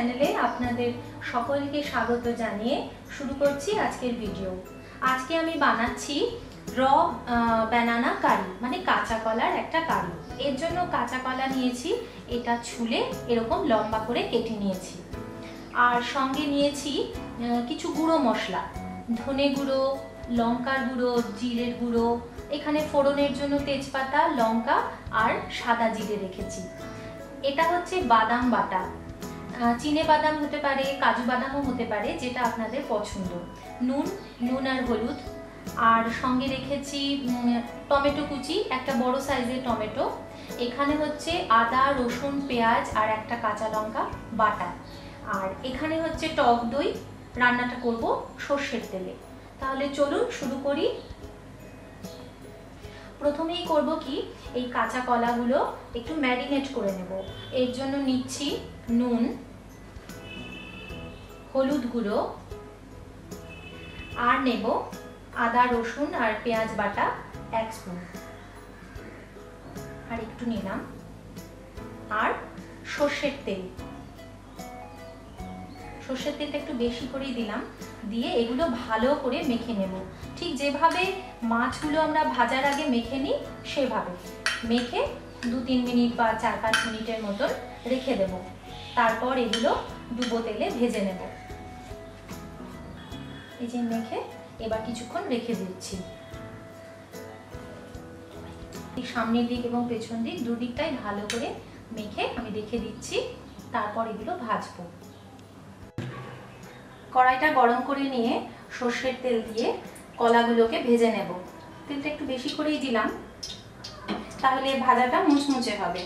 চ্যানেলে আপনাদের সকলকে স্বাগত জানিয়ে শুরু করছি আজকের ভিডিও। আজকে আমি বানাচ্ছি র ব্যানানা কারি, মানে কাঁচা কলার একটা কারি। এর জন্য কাঁচা কলা নিয়েছি, এটা ছুলে এরকম লম্বা করে কেটে নিয়েছি। আর সঙ্গে নিয়েছি কিছু গুঁড়ো মশলা, ধনে গুঁড়ো, লঙ্কার গুঁড়ো, জিরের গুঁড়ো, এখানে ফোড়নের জন্য তেজপাতা, লঙ্কা আর সাদা জিরে রেখেছি। এটা হচ্ছে বাদাম বাটা, চিনে বাদাম হতে পারে, কাজু বাদামও হতে পারে, যেটা আপনাদের পছন্দ। নুন আর হলুদ, আর সঙ্গে রেখেছি টমেটো কুচি, একটা বড় সাইজের টমেটো। এখানে হচ্ছে আদা, রসুন, পেঁয়াজ আর একটা কাঁচা লঙ্কা বাটা। আর এখানে হচ্ছে টক দই, রান্নাটা করব সর্ষের তেলে। তাহলে চলুন শুরু করি। প্রথমেই করব কি, এই কাঁচা কলাগুলো একটু ম্যারিনেট করে নেব। এর জন্য নিচ্ছি নুন, হলুদ গুঁড়ো, আর নেব আদা, রসুন আর পেঁয়াজ বাটা 1 স্পুন, আর একটু নিলাম, আর সর্ষের তেল। সর্ষের তেলটা একটু বেশি করেই দিলাম, দিয়ে এগুলো ভালো করে মেখে নেব। ঠিক যেভাবে মাছগুলো আমরা ভাজার আগে মেখে নিই, সেভাবে মেখে 2-3 মিনিট বা 4-5 মিনিটের মতন রেখে দেব। তারপর এগুলো ডুবো তেলে ভেজে নেব। এই যে মেখে এবার কিছুক্ষণ রেখে দিচ্ছি। সামনের দিক এবং পেছন দিক দুদিকটাই ভালো করে মেখে আমি রেখে দিচ্ছি। তারপর এগুলো ভাজবো। কড়াইটা গরম করে নিয়ে সর্ষের তেল দিয়ে কলাগুলোকে ভেজে নেব। তেলটা একটু বেশি করেই দিলাম, তাহলে ভাজাটা মুচমুচে হবে।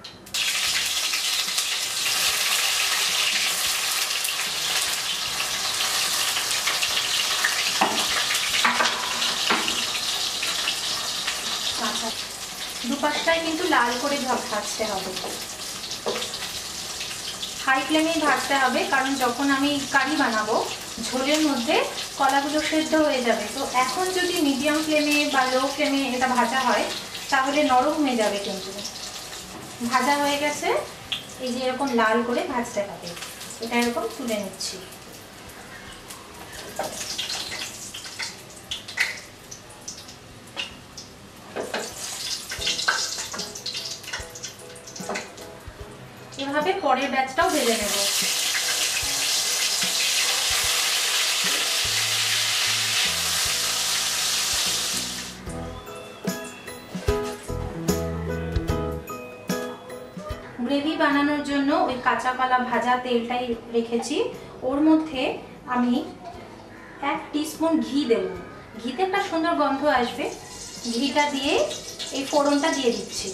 দুপাশটাই কিন্তু লাল করে ভাজতে হবে, হাই ফ্লেমেই ভাজতে হবে, কারণ যখন আমি কারি বানাবো ঝোলের মধ্যে কলাগুলো সেদ্ধ হয়ে যাবে। তো এখন যদি মিডিয়াম ফ্লেমে বা লো ফ্লেমে এটা ভাজা হয় তাহলে নরম হয়ে যাবে। কিন্তু ভাজা হয়ে গেছে, এই যে এরকম লাল করে ভাজতে হবে। এটা এরকম তুলে নিচ্ছি। এভাবে পরের ব্যাচটাও ভেজে নেব। গ্রেভি বানানোর জন্য ওই কাঁচা কলা ভাজা তেলটাই রেখেছি। ওর মধ্যে আমি 1 টিস্পুন ঘি দেব। ঘিতে একটা সুন্দর গন্ধ আসবে। ঘিটা দিয়ে এই ফোড়নটা দিয়ে দিচ্ছি।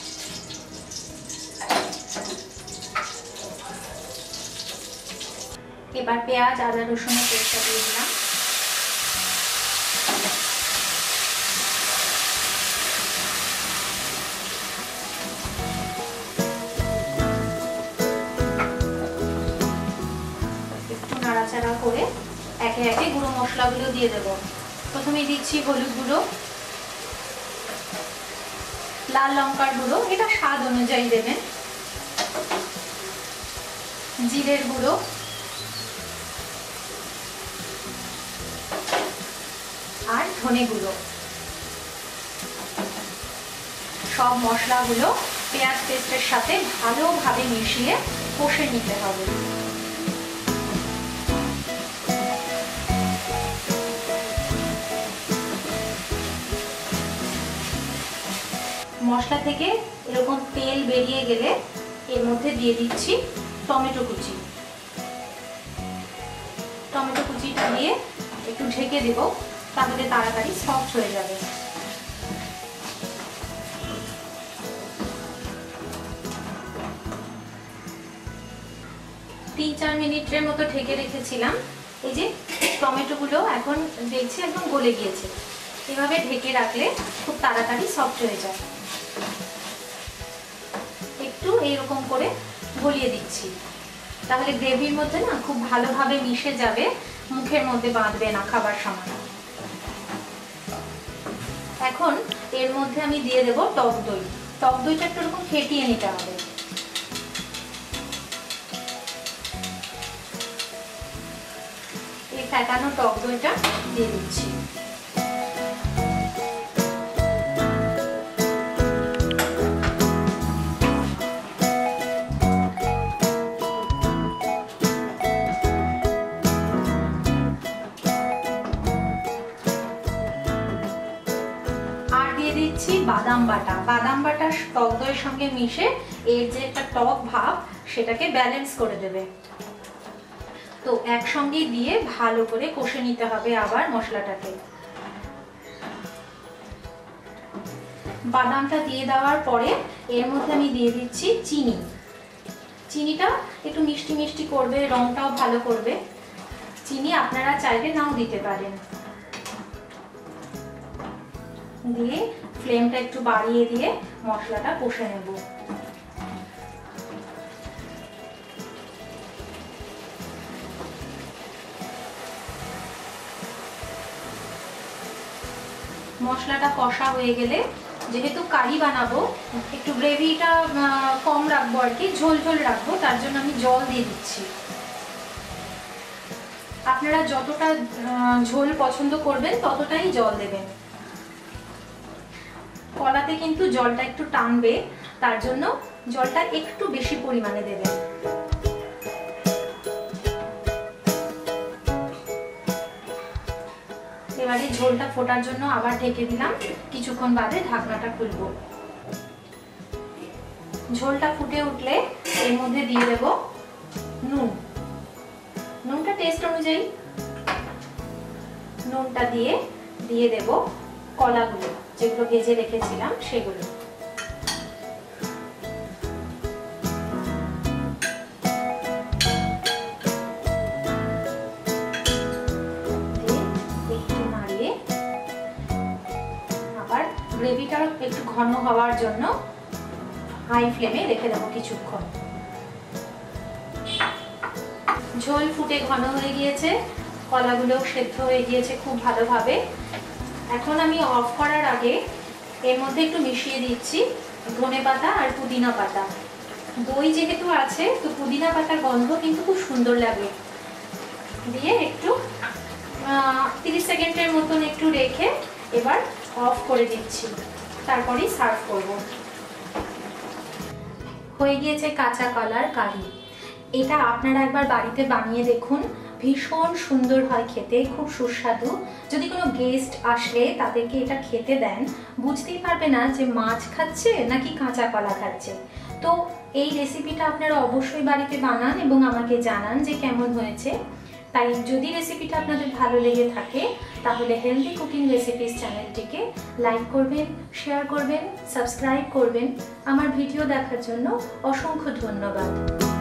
এবার পেঁয়াজ, আদা, রসুনের পেস্টটা দিয়ে দিলাম। একটু নাড়াচাড়া করে একে একে গুঁড়ো মশলাগুলো দিয়ে দেব। প্রথমে দিচ্ছি হলুদ গুঁড়ো, লাল লঙ্কার গুঁড়ো, এটা স্বাদ অনুযায়ী দেবেন, জিরের গুঁড়ো, আর ধনে গুঁড়ো। সব মশলাগুলো পেঁয়াজ পেস্টের সাথে ভালোভাবে মিশিয়ে কষে নিতে হবে। মশলা থেকে এরকম তেল বেরিয়ে গেলে এর মধ্যে দিয়ে দিচ্ছি টমেটো কুচি। টমেটো কুচিটা দিয়ে একটু ঢেকে দেব, তাহলে তাড়াতাড়ি সফট হয়ে যাবে। তিন 4 মিনিটের মতো ঢেকে রেখেছিলাম। এই যে টমেটোগুলো এখন দেখছি একদম গলে গিয়েছে। এভাবে ঢেকে রাখলে খুব তাড়াতাড়ি সফট হয়ে যায়। একটু এইরকম করে গলিয়ে দিচ্ছি, তাহলে গ্রেভির মধ্যে না খুব ভালোভাবে মিশে যাবে, মুখের মধ্যে বাঁধবে না খাবার সময়। এখন এর মধ্যে আমি দিয়ে দেব টক দই। টক দইটা একটু এরকম ফেটিয়ে নিতে হবে। ফেটানো টক দইটা দিয়ে দিচ্ছি। বাদাম বাটা, বাদাম বাটা টক দইয়ের সঙ্গে মিশে এর যে একটা টক ভাব সেটাকে ব্যালেন্স করে দেবে। তো একসঙ্গে দিয়ে ভালো করে কষে নিতে হবে আবার মশলাটাকে। বাদামটা দিয়ে দেওয়ার পরে এর মধ্যে আমি দিয়ে দিচ্ছি চিনি। চিনিটা একটু মিষ্টি মিষ্টি করবে, রংটাও ভালো করবে। চিনি আপনারা চাইলে নাও দিতে পারেন। দিয়ে ফ্লেমটা একটু বাড়িয়ে দিয়ে মশলাটা কষে নেব। মশলাটা কষা হয়ে গেলে, যেহেতু কারি বানাবো একটু গ্রেভিটা কম রাখবো আর কি, ঝোল ঝোল রাখবো, তার জন্য আমি জল দিয়ে দিচ্ছি। আপনারা যতটা ঝোল পছন্দ করবেন ততটাই জল দেবেন। কলাতে কিন্তু জলটা একটু টানবে, তার জন্য জলটা একটু বেশি পরিমাণে দেবেন। এবারে ঝোলটা ফোটার জন্য আবার ঢেকে দিলাম, কিছুক্ষণ বাদে ঢাকনাটা খুলবো। ঝোলটা ফুটে উঠলে এর মধ্যে দিয়ে দেব নুন। নুনটা টেস্ট অনুযায়ী নুনটা দিয়ে দেব কলাগুলো, যেগুলো ভেজে রেখেছিলাম সেগুলো। একটু নাড়িয়ে আবার গ্রেভিটা একটু ঘন হওয়ার জন্য হাই ফ্লেমে রেখে দেবো কিছুক্ষণ। ঝোল ফুটে ঘন হয়ে গিয়েছে, কলাগুলো সেদ্ধ হয়ে গিয়েছে খুব ভালোভাবে। এখন আমি অফ করার আগে এর মধ্যে একটু মিশিয়ে দিচ্ছি ধনেপাতা আর পুদিনা পাতা। দই যেহেতু আছে তো পুদিনা পাতার গন্ধ কিন্তু খুব সুন্দর লাগে। দিয়ে একটু 30 সেকেন্ডের মতন একটু রেখে এবার অফ করে দিচ্ছি, তারপরেই সার্ভ করব। হয়ে গিয়েছে কাঁচা কলার কারি। এটা আপনারা একবার বাড়িতে বানিয়ে দেখুন, ভীষণ সুন্দর হয় খেতে, খুব সুস্বাদু। যদি কোনো গেস্ট আসলে তাদেরকে এটা খেতে দেন, বুঝতেই পারবে না যে মাছ খাচ্ছে নাকি কাঁচা কলা খাচ্ছে। তো এই রেসিপিটা আপনারা অবশ্যই বাড়িতে বানান এবং আমাকে জানান যে কেমন হয়েছে। তাই যদি রেসিপিটা আপনাদের ভালো লেগে থাকে তাহলে হেলদি কুকিং রেসিপিস চ্যানেলটিকে লাইক করবেন, শেয়ার করবেন, সাবস্ক্রাইব করবেন। আমার ভিডিও দেখার জন্য অসংখ্য ধন্যবাদ।